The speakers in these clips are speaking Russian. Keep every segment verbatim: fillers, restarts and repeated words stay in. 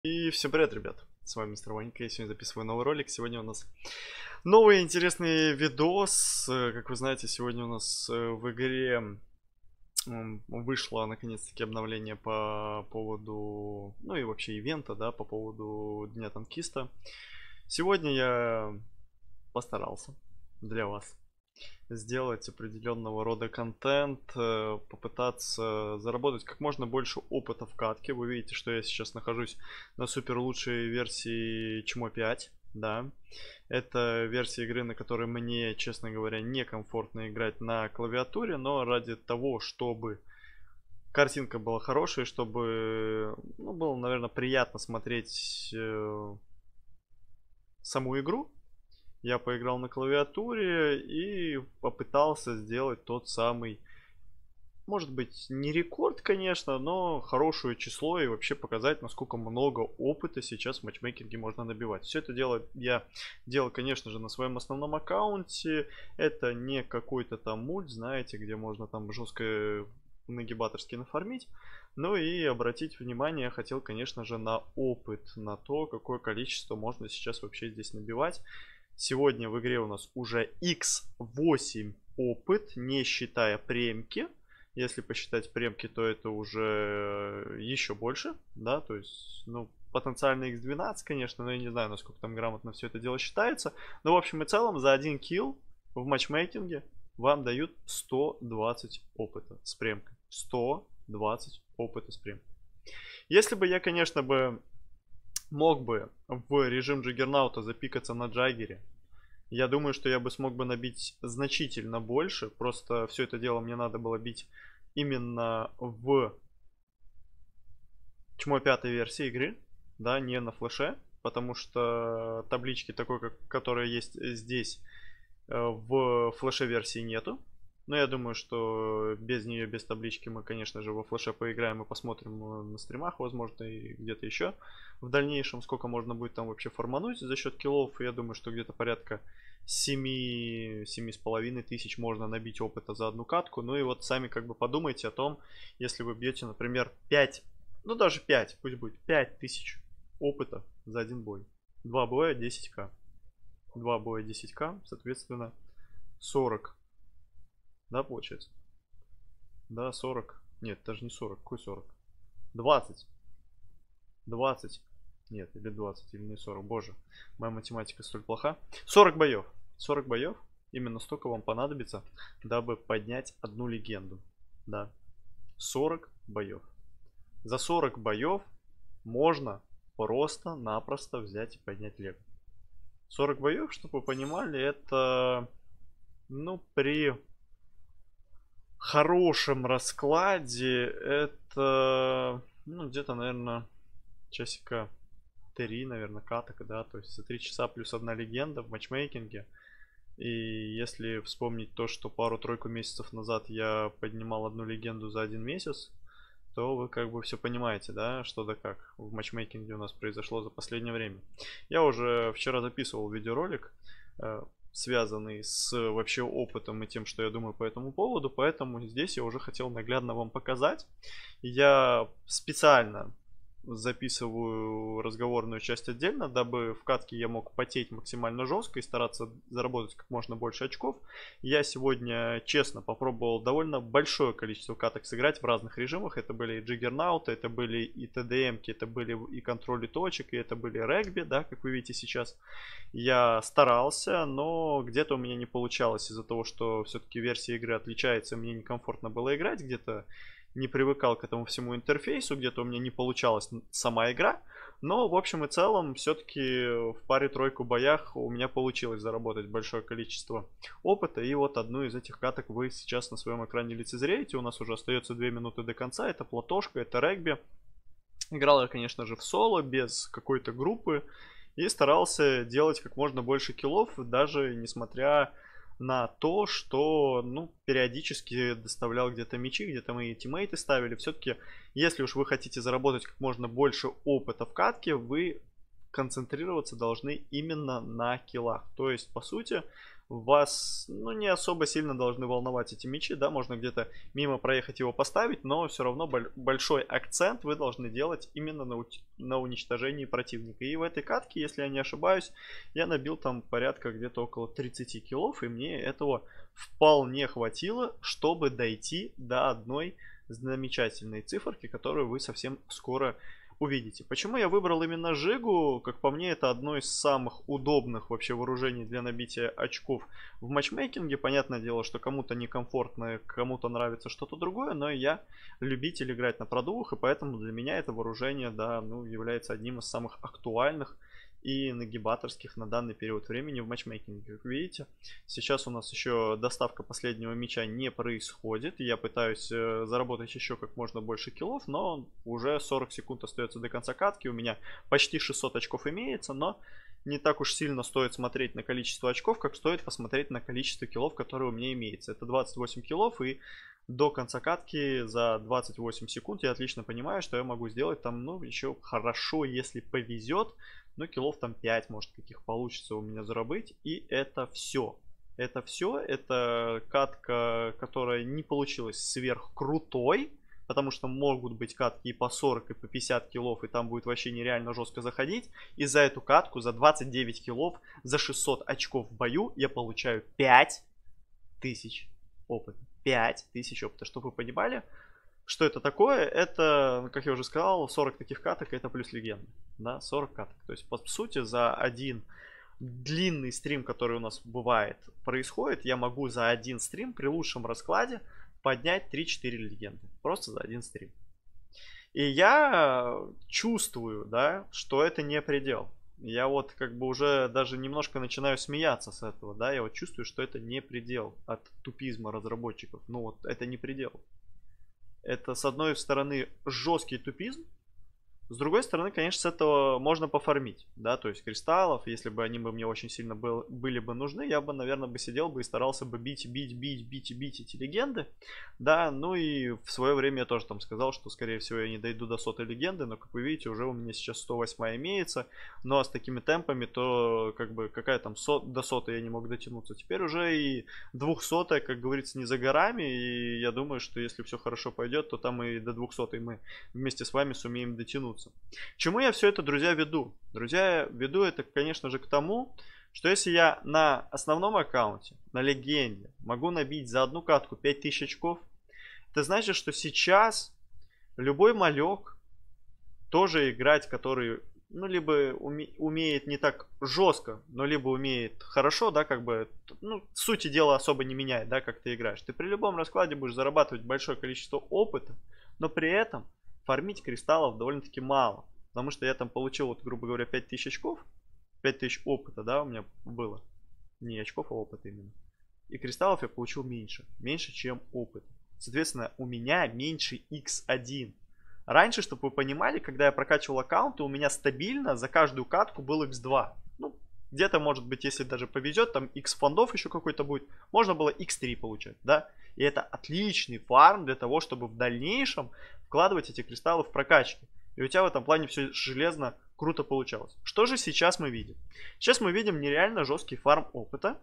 И всем привет, ребят! С вами мистер Ванька, я сегодня записываю новый ролик. Сегодня у нас новый интересный видос. Э, Как вы знаете, сегодня у нас э, в игре м, вышло наконец-таки обновление по поводу, ну и вообще ивента, да, по поводу Дня Танкиста. Сегодня я постарался для вас сделать определенного рода контент, э, попытаться заработать как можно больше опыта в катке. Вы видите, что я сейчас нахожусь на супер лучшей версии Чмо пять. Да, это версия игры, на которой мне, честно говоря, некомфортно играть на клавиатуре, но ради того, чтобы картинка была хорошей, чтобы, ну, было, наверное, приятно смотреть э, саму игру, я поиграл на клавиатуре и попытался сделать тот самый, может быть, не рекорд, конечно, но хорошее число и вообще показать, насколько много опыта сейчас в матчмейкинге можно набивать. Все это дело я делал, конечно же, на своем основном аккаунте. Это не какой-то там мульт, знаете, где можно там жестко нагибаторски нафармить. Ну и обратить внимание я хотел, конечно же, на опыт, на то, какое количество можно сейчас вообще здесь набивать. Сегодня в игре у нас уже икс восемь опыт, не считая премки. Если посчитать премки, то это уже еще больше, да, то есть, ну, потенциально икс двенадцать, конечно, но я не знаю, насколько там грамотно все это дело считается. Но в общем и целом за один килл в матчмейкинге вам дают сто двадцать опыта с премкой. сто двадцать опыта с премкой. Если бы я, конечно, бы мог бы в режим Джаггернаута запикаться на Джаггере, я думаю, что я бы смог бы набить значительно больше. Просто все это дело мне надо было бить именно в Чмо пятой версии игры, да, не на флеше, потому что таблички такой, как, которая есть здесь, в флеше версии нету. Но я думаю, что без нее, без таблички мы, конечно же, во флеше поиграем и посмотрим на стримах, возможно, и где-то еще в дальнейшем, сколько можно будет там вообще формануть за счет киллов. Я думаю, что где-то порядка семи семи с половиной тысяч можно набить опыта за одну катку. Ну и вот сами как бы подумайте о том, если вы бьете, например, пять, ну даже пять, пусть будет пять тысяч опыта за один бой. Два боя десять тысяч. Два боя десять тысяч, соответственно, сорок. Да, получается? Да, сорок. Нет, даже не сорок. Какой сорок? двадцать. двадцать. Нет, или двадцать, или не сорок. Боже, моя математика столь плоха. сорок боев. сорок боев. Именно столько вам понадобится, дабы поднять одну легенду. Да. сорок боев. За сорок боев можно просто-напросто взять и поднять лего. сорок боев, чтобы вы понимали, это, ну, при хорошем раскладе это, ну, где-то, наверное, часика три, наверное, каток, да, то есть за три часа плюс одна легенда в матчмейкинге. И если вспомнить то, что пару-тройку месяцев назад я поднимал одну легенду за один месяц, то вы как бы все понимаете, да, что да как в матчмейкинге у нас произошло за последнее время. Я уже вчера записывал видеоролик, связанный с вообще опытом и тем, что я думаю по этому поводу, поэтому здесь я уже хотел наглядно вам показать. Я специально записываю разговорную часть отдельно, дабы в катке я мог потеть максимально жестко и стараться заработать как можно больше очков. Я сегодня честно попробовал довольно большое количество каток сыграть в разных режимах. Это были и Джаггернауты, это были и тэ дэ эмки, это были и контроли точек, и это были регби, да, как вы видите сейчас. Я старался, но где-то у меня не получалось из-за того, что все-таки версия игры отличается, мне некомфортно было играть, где-то не привыкал к этому всему интерфейсу, где-то у меня не получалась сама игра. Но в общем и целом все-таки в паре-тройку боях у меня получилось заработать большое количество опыта. И вот одну из этих каток вы сейчас на своем экране лицезреете. У нас уже остается две минуты до конца. Это платошка, это регби. Играл я, конечно же, в соло, без какой-то группы. И старался делать как можно больше киллов, даже несмотря на то, что, ну, периодически доставлял где-то мячи, где-то мои тиммейты ставили. Все-таки, если уж вы хотите заработать как можно больше опыта в катке, вы концентрироваться должны именно на киллах. То есть, по сути, вас, ну, не особо сильно должны волновать эти мячи, да, можно где-то мимо проехать его поставить, но все равно большой акцент вы должны делать именно на, на уничтожении противника. И в этой катке, если я не ошибаюсь, я набил там порядка где-то около тридцати киллов, и мне этого вполне хватило, чтобы дойти до одной замечательной циферки, которую вы совсем скоро увидите. Почему я выбрал именно Жигу? Как по мне, это одно из самых удобных вообще вооружений для набития очков в матчмейкинге. Понятное дело, что кому-то некомфортно, кому-то нравится что-то другое, но я любитель играть на продувах, и поэтому для меня это вооружение, да, ну, является одним из самых актуальных и нагибаторских на данный период времени в матчмейкинге. Как видите, сейчас у нас еще доставка последнего мяча не происходит. Я пытаюсь э, заработать еще как можно больше киллов, но уже сорок секунд остается до конца катки. У меня почти шестьсот очков имеется, но не так уж сильно стоит смотреть на количество очков, как стоит посмотреть на количество киллов, которые у меня имеется. Это двадцать восемь киллов, и до конца катки за двадцать восемь секунд я отлично понимаю, что я могу сделать там, ну, еще хорошо, если повезет. Ну, киллов там пять, может, каких получится у меня заработать. И это все. Это все. Это катка, которая не получилась сверхкрутой. Потому что могут быть катки и по сорок, и по пятьдесят киллов. И там будет вообще нереально жестко заходить. И за эту катку, за двадцать девять киллов, за шестьсот очков в бою я получаю пять тысяч опыта. пять тысяч опыта. Чтобы вы понимали, что это такое? Это, как я уже сказал, сорок таких каток, это плюс легенда. Да, сорок каток. То есть, по сути, за один длинный стрим, который у нас бывает, происходит, я могу за один стрим при лучшем раскладе поднять три-четыре легенды. Просто за один стрим. И я чувствую, да, что это не предел. Я вот как бы уже даже немножко начинаю смеяться с этого, да, я вот чувствую, что это не предел от тупизма разработчиков. Ну вот, это не предел. Это, с одной стороны, жесткий тупизм. С другой стороны, конечно, с этого можно пофармить, да, то есть кристаллов, если бы они бы мне очень сильно был, были бы нужны, я бы, наверное, бы сидел бы и старался бы бить, бить, бить, бить, бить эти легенды, да, ну и в свое время я тоже там сказал, что, скорее всего, я не дойду до сотой легенды, но, как вы видите, уже у меня сейчас сто восемь имеется, ну а с такими темпами, то, как бы, какая там сот, до сотой я не мог дотянуться, теперь уже и двухсотая, как говорится, не за горами, и я думаю, что если все хорошо пойдет, то там и до двухсотой мы вместе с вами сумеем дотянуться. К чему я все это, друзья, веду? Друзья, веду это, конечно же, к тому, что если я на основном аккаунте, на легенде, могу набить за одну катку пять тысяч очков, это значит, что сейчас любой малек тоже играть, который, ну, либо уме, умеет не так жестко, но либо умеет хорошо, да, как бы, ну, сути дела особо не меняет, да, как ты играешь. Ты при любом раскладе будешь зарабатывать большое количество опыта, но при этом фармить кристаллов довольно-таки мало. Потому что я там получил, вот, грубо говоря, пять тысяч очков. пять тысяч опыта, да, у меня было. Не очков, а опыта именно. И кристаллов я получил меньше. Меньше, чем опыт. Соответственно, у меня меньше икс один. Раньше, чтобы вы понимали, когда я прокачивал аккаунты, у меня стабильно за каждую катку был икс два. Ну, где-то, может быть, если даже повезет, там X фондов еще какой-то будет, можно было икс три получать, да. И это отличный фарм для того, чтобы в дальнейшем вкладывать эти кристаллы в прокачки. И у тебя в этом плане все железно круто получалось. Что же сейчас мы видим? Сейчас мы видим нереально жесткий фарм опыта.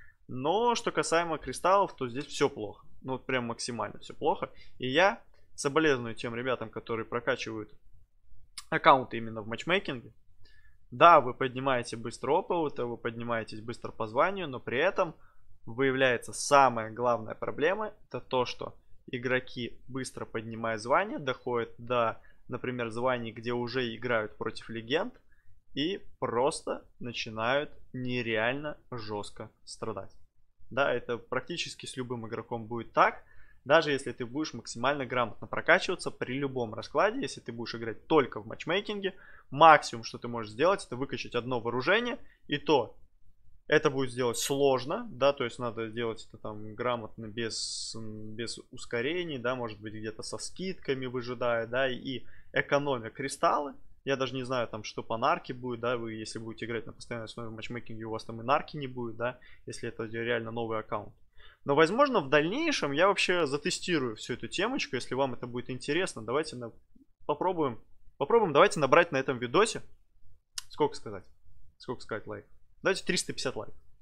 Но что касаемо кристаллов, то здесь все плохо. Ну вот прям максимально все плохо. И я соболезную тем ребятам, которые прокачивают аккаунты именно в матчмейкинге. Да, вы поднимаете быстро опыт, вы поднимаетесь быстро по званию, но при этом выявляется самая главная проблема. Это то, что игроки, быстро поднимая звание, доходят до, например, званий, где уже играют против легенд, и просто начинают нереально жестко страдать. Да, это практически с любым игроком будет так. Даже если ты будешь максимально грамотно прокачиваться при любом раскладе, если ты будешь играть только в матчмейкинге, максимум, что ты можешь сделать, это выкачать одно вооружение, и то это будет сделать сложно, да, то есть надо делать это там грамотно, без, без ускорений, да, может быть где-то со скидками выжидая, да, и экономя кристаллы. Я даже не знаю, там, что по нарке будет, да, вы, если будете играть на постоянной основе в матчмейкинге, у вас там и нарки не будет, да, если это реально новый аккаунт. Но, возможно, в дальнейшем я вообще затестирую всю эту темочку, если вам это будет интересно. Давайте на... попробуем, попробуем, давайте набрать на этом видосе, сколько сказать, сколько сказать лайков. Давайте триста пятьдесят лайков.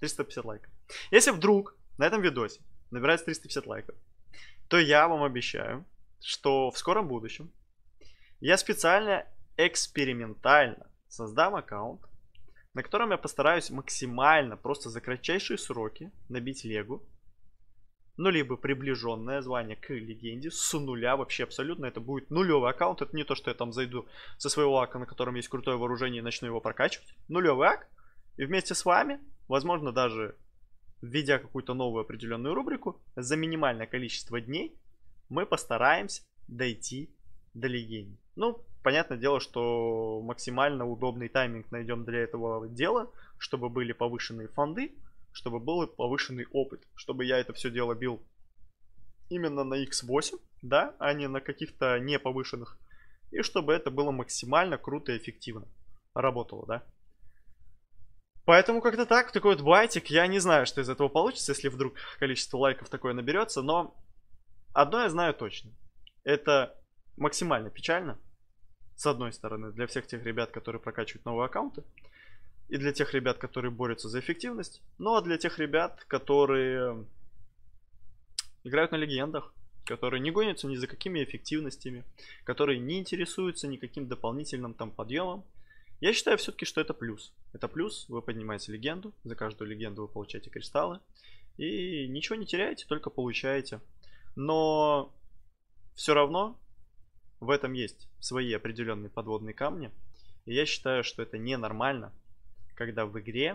триста пятьдесят лайков. Если вдруг на этом видосе набирается триста пятьдесят лайков, то я вам обещаю, что в скором будущем я специально экспериментально создам аккаунт, на котором я постараюсь максимально просто за кратчайшие сроки набить легу, ну либо приближенное звание к легенде с нуля, вообще абсолютно это будет нулевый аккаунт. Это не то, что я там зайду со своего ака, на котором есть крутое вооружение, и начну его прокачивать. Нулевый ак, и вместе с вами, возможно даже введя какую-то новую определенную рубрику, за минимальное количество дней мы постараемся дойти до легенды. Ну, понятное дело, что максимально удобный тайминг найдем для этого дела, чтобы были повышенные фонды, чтобы был повышенный опыт, чтобы я это все дело бил именно на икс восемь, да, а не на каких-то не повышенных, и чтобы это было максимально круто и эффективно работало, да. Поэтому как-то так, такой вот байтик, я не знаю, что из этого получится, если вдруг количество лайков такое наберется, но одно я знаю точно, это максимально печально, с одной стороны, для всех тех ребят, которые прокачивают новые аккаунты, и для тех ребят, которые борются за эффективность. Ну а для тех ребят, которые играют на легендах, которые не гонятся ни за какими эффективностями, которые не интересуются никаким дополнительным там подъемом. Я считаю все-таки, что это плюс. Это плюс, вы поднимаете легенду, за каждую легенду вы получаете кристаллы. И ничего не теряете, только получаете. Но все равно в этом есть свои определенные подводные камни. И я считаю, что это ненормально, когда в игре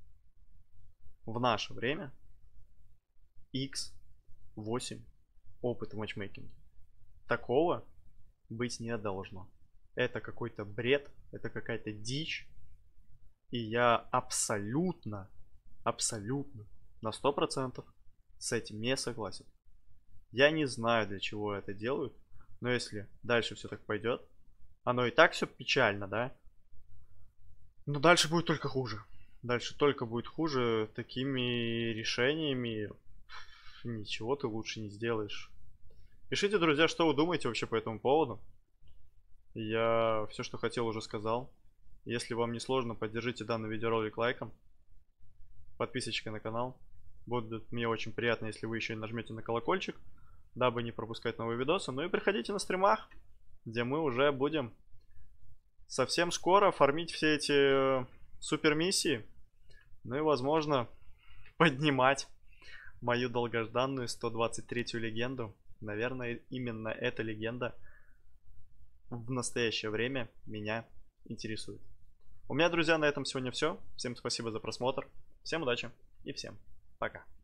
в наше время икс восемь опыт в матчмейкинге. Такого быть не должно. Это какой-то бред, это какая-то дичь. И я абсолютно, абсолютно на сто процентов с этим не согласен. Я не знаю, для чего это делают, но если дальше все так пойдет, оно и так все печально, да? Но дальше будет только хуже. Дальше только будет хуже. Такими решениями ничего ты лучше не сделаешь. Пишите, друзья, что вы думаете вообще по этому поводу. Я все, что хотел, уже сказал. Если вам не сложно, поддержите данный видеоролик лайком, подписочкой на канал. Будет мне очень приятно, если вы еще и нажмете на колокольчик, дабы не пропускать новые видосы. Ну и приходите на стримах, где мы уже будем совсем скоро фармить все эти супер миссии. Ну и возможно поднимать мою долгожданную сто двадцать третью легенду. Наверное, именно эта легенда в настоящее время меня интересует. У меня, друзья, на этом сегодня все. Всем спасибо за просмотр. Всем удачи и всем пока.